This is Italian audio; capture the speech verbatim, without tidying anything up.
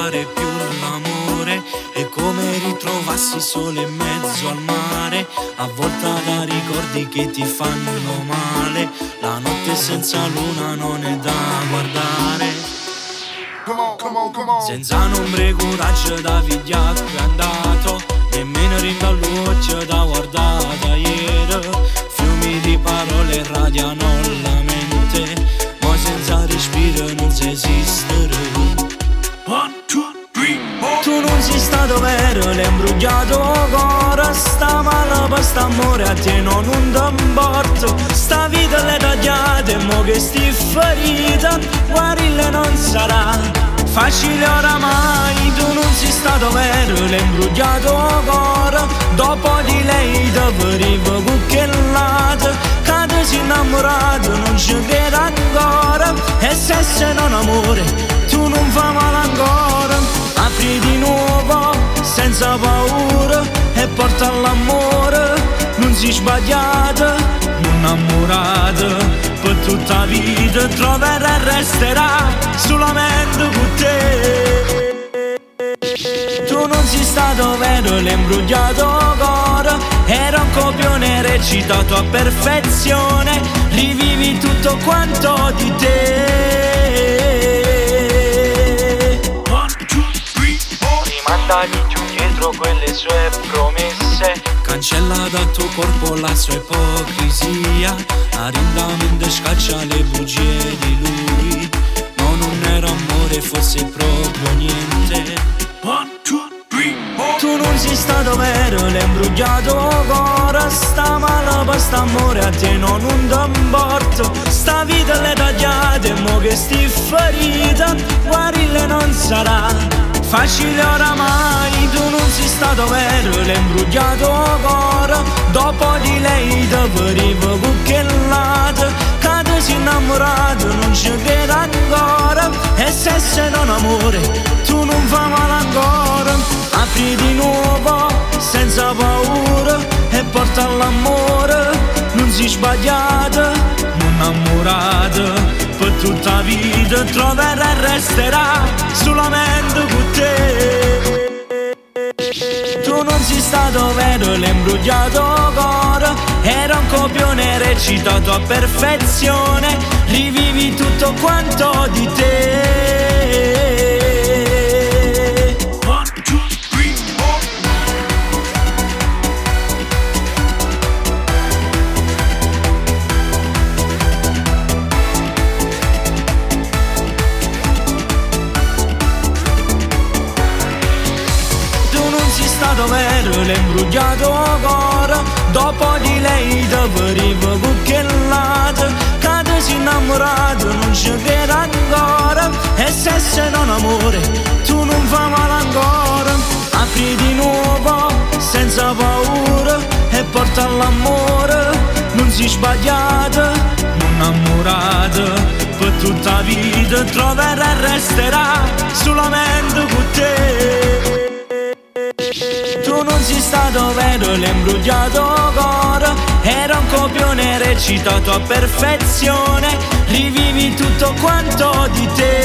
fare più l'amore. È come ritrovassi solo in mezzo al mare, avvolta da ricordi che ti fanno male. La notte senza luna non è da guardare. Come on, come on, come on. Senza nombre coraggio da vigliacco è andato, nemmeno ringalluccio da guardata ieri. Fiumi di parole radiano la mente, ma senza respiro non si esistere. One, two, three, four. Tu non sei stato vero, l'hai imbrugliato cuore. Sta male per st'amore a te non un importa. Sta vita l'hai tagliata e mo che stai ferita, guarirle non sarà facile oramai. Tu non sei stato vero, l'hai imbrugliato cuore. Dopo di lei ti ferivo cucchiellate, che ti sei innamorato non ci credo ancora. E se sei non amore, tu non fa male ancora. Apri di nuovo senza paura e porta all'amore. Non sei sbagliata, non innamorata, per tutta la vita troverà e resterà solamente con te. Tu non sei stato vero, l'hai imbrugliato cuore. Era un copione recitato a perfezione, rivivi tutto quanto di te. Rimandagli giù dietro quelle sue promesse, cancella dal tuo corpo la sua ipocrisia. Arindamente scaccia le bugie di lui, no, non era amore, fosse proprio niente. One, two, three, four. Tu non sei stato vero, l'hai imbrugliato cuore. Sta male per st'amore a te non un importa. Sta vita l'hai tagliata e mo che stai ferita, guarirle non sarà facile oramai. Tu non sei stato vero, l'hai imbrugliato cuore. Dopo di lei ti ferivo cucchiellate, che ti sei innamorato non ci credo ancora. E se sei non amore, tu non fa male ancora. Apri di nuovo senza paura e porta all'amore. Non sei sbagliata, non innamorata, per tutta la vita troverà e resterà solamente con te. Tu non sei stato vero, l'hai imbrugliato cuore. Era un copione recitato a perfezione, rivivi tutto quanto di te. Vero, l'hai imbrugliato cuore. Dopo di lei ti ferivo cucchiellate, che ti sei innamorato non ci credo ancora. E se sei non amore, tu non fa male ancora. Apri di nuovo senza paura e porta all'amore. Non sei sbagliata, non innamorata, per tutta la vita troverà e resterà solamente con te. Tu non sei stato vero, l'hai imbrugliato cuore. Era un copione recitato a perfezione, rivivi tutto quanto di te.